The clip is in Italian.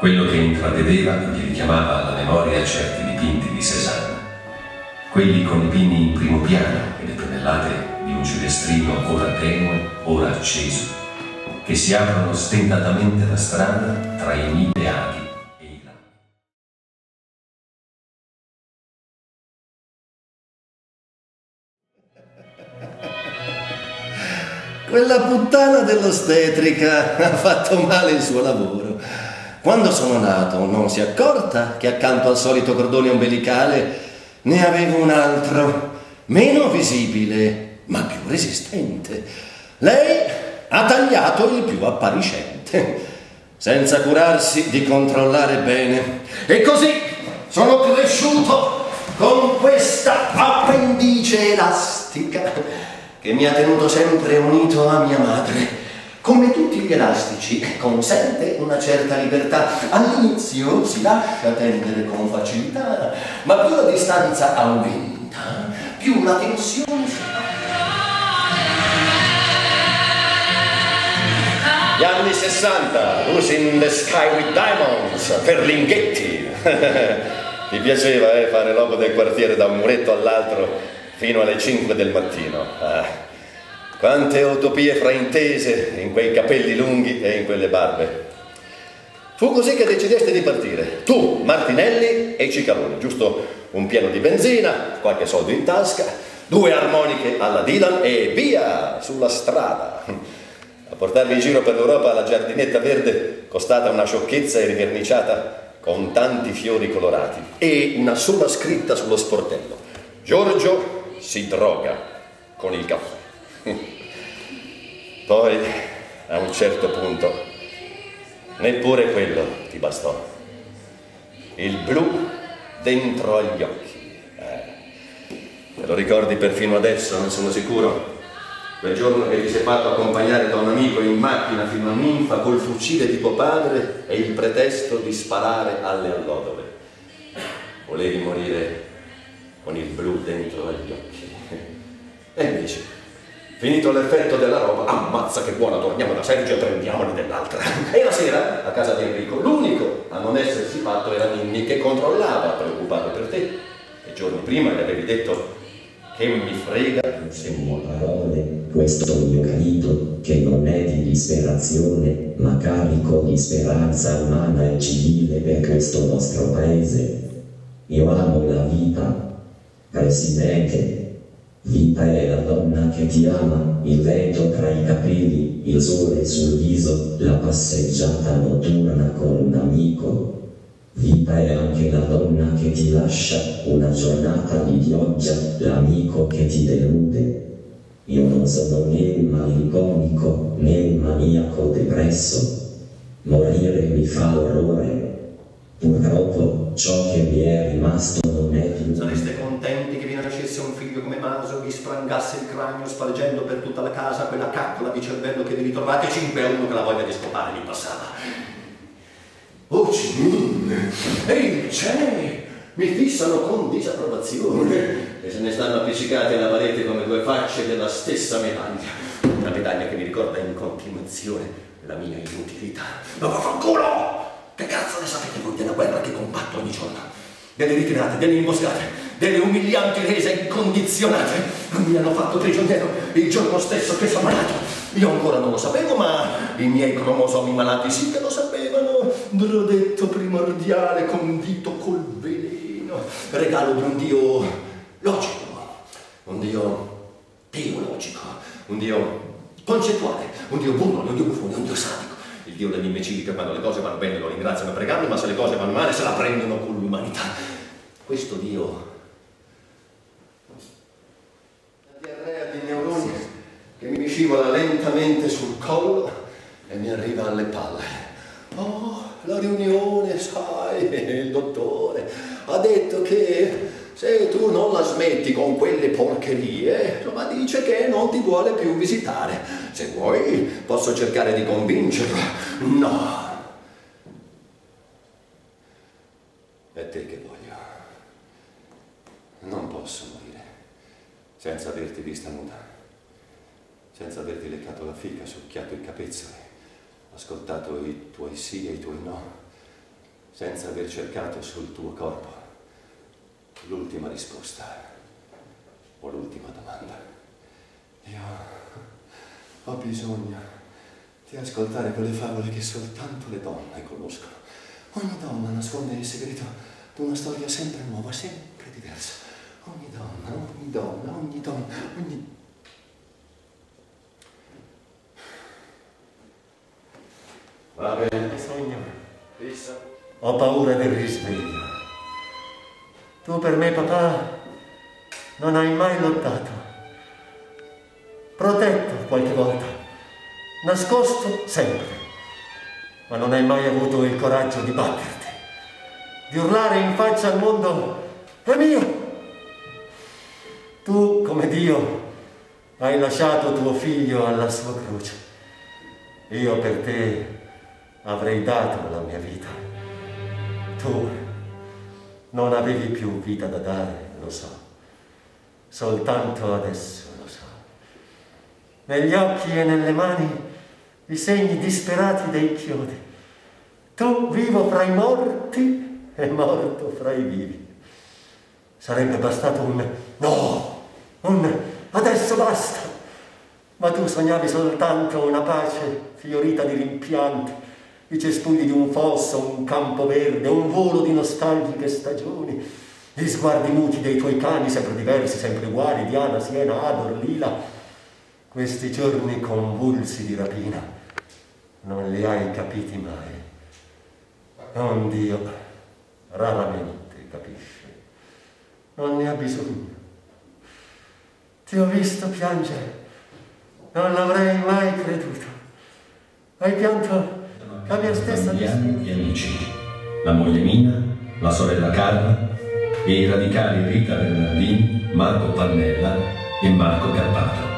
quello che intratteneva e gli richiamava alla memoria certi dipinti di Cézanne, quelli con i pini in primo piano e le pennellate di un giudestrino ora tenue, ora acceso, che si aprono stentatamente la strada tra i mille aghi e i laghi. Quella puttana dell'ostetrica ha fatto male il suo lavoro. Quando sono nato non si è accorta che accanto al solito cordone ombelicale ne avevo un altro, meno visibile, ma più resistente. Lei ha tagliato il più appariscente, senza curarsi di controllare bene. E così sono cresciuto con questa appendice elastica che mi ha tenuto sempre unito a mia madre. Come tutti gli elastici, consente una certa libertà. All'inizio si lascia tendere con facilità, ma più la distanza aumenta, più la tensione si fa. Gli anni 60, Who's in the Sky with Diamonds, Ferlinghetti. Mi piaceva fare l'uomo del quartiere da un muretto all'altro fino alle 5 del mattino. Quante utopie fraintese in quei capelli lunghi e in quelle barbe. Fu così che decideste di partire, tu, Martinelli e Cicalone, giusto un pieno di benzina, qualche soldo in tasca, 2 armoniche alla Dylan e via sulla strada. A portarvi in giro per l'Europa la giardinetta verde, costata una sciocchezza e riverniciata con tanti fiori colorati, e una sola scritta sullo sportello: Giorgio si droga con il caffè. Poi, a un certo punto, neppure quello ti bastò. Il blu dentro agli occhi. Te lo ricordi perfino adesso, non sono sicuro? Quel giorno che ti sei fatto accompagnare da un amico in macchina fino a Ninfa col fucile di tuo padre e il pretesto di sparare alle allodole. Volevi morire con il blu dentro agli occhi. E invece, finito l'effetto della roba, ammazza che buona, torniamo da Sergio e prendiamone dell'altra. E la sera, a casa di Enrico, l'unico a non essersi fatto era Ninni, che controllava, preoccupato per te. E giorni prima gli avevi detto: che mi frega se muoio. Parole, questo mio grido, che non è di disperazione, ma carico di speranza umana e civile per questo nostro paese. Io amo la vita, Presidente. Vita è la donna che ti ama, il vento tra i capelli, il sole sul viso, la passeggiata notturna con un amico. Vita è anche la donna che ti lascia, una giornata di pioggia, l'amico che ti delude. Io non sono né il malinconico né il maniaco depresso. Morire mi fa orrore. Purtroppo ciò che mi è rimasto non è più. Sareste contenti che vi nascesse un figlio come Maso, vi sprangasse il cranio spargendo per tutta la casa quella caccola di cervello che vi ritrovate 5 a 1 che la voglia di scopare vi passava. Oh Cinin, ehi c'è, mi fissano con disapprovazione e se ne stanno appiccicati alla parete come 2 facce della stessa medaglia. Una medaglia che mi ricorda in continuazione la mia inutilità. Ma vaffanculo! Che cazzo ne sapete voi della guerra che combatto ogni giorno? Delle ritirate, delle imboscate, delle umilianti rese incondizionate. Mi hanno fatto prigioniero il giorno stesso che sono nato. Io ancora non lo sapevo, ma i miei cromosomi malati sì che lo sapevano. Brodetto primordiale condito col veleno. Regalo di un dio logico, un dio teologico, un dio concettuale, un dio buono, un dio buffone, un dio sadico. Il dio degli imbecilli che quando le cose vanno bene lo ringraziano pregando, ma se le cose vanno male se la prendono con l'umanità. Questo dio, la diarrea di neuroni che mi scivola lentamente sul collo e mi arriva alle palle. Oh, la riunione, sai, il dottore ha detto che se tu non la smetti con quelle porcherie, insomma dice che non ti vuole più visitare. Se vuoi posso cercare di convincerlo. No. È te che voglio. Non posso morire senza averti vista nuda, senza averti leccato la fica, succhiato il capezzolo, ascoltato i tuoi sì e i tuoi no, senza aver cercato sul tuo corpo l'ultima risposta o l'ultima domanda. Io ho bisogno di ascoltare quelle favole che soltanto le donne conoscono. Ogni donna nasconde il segreto di una storia sempre nuova, sempre diversa. Ogni donna, ogni donna, ogni donna, ogni... Va bene, sogno. Ho paura del risveglio. Tu per me, papà, non hai mai lottato. Protetto qualche volta, nascosto sempre, ma non hai mai avuto il coraggio di batterti, di urlare in faccia al mondo: è mio! Tu, come Dio, hai lasciato tuo figlio alla sua croce. Io per te avrei dato la mia vita. Tu non avevi più vita da dare, lo so. Soltanto adesso lo so. Negli occhi e nelle mani i segni disperati dei chiodi. Tu vivo fra i morti e morto fra i vivi. Sarebbe bastato un adesso basta. Ma tu sognavi soltanto una pace fiorita di rimpianti, i cespugli di un fosso, un campo verde, un volo di nostalgiche stagioni, gli sguardi muti dei tuoi cani, sempre diversi, sempre uguali, Diana, Siena, Ador, Lila. Questi giorni convulsi di rapina non li hai capiti mai. Non Dio, raramente capisce. Non ne ha bisogno. Ti ho visto piangere. Non l'avrei mai creduto. Hai pianto la mia stessa gli amici, la moglie Mina, la sorella Carla e i radicali Rita Bernardini, Marco Pannella e Marco Carpato.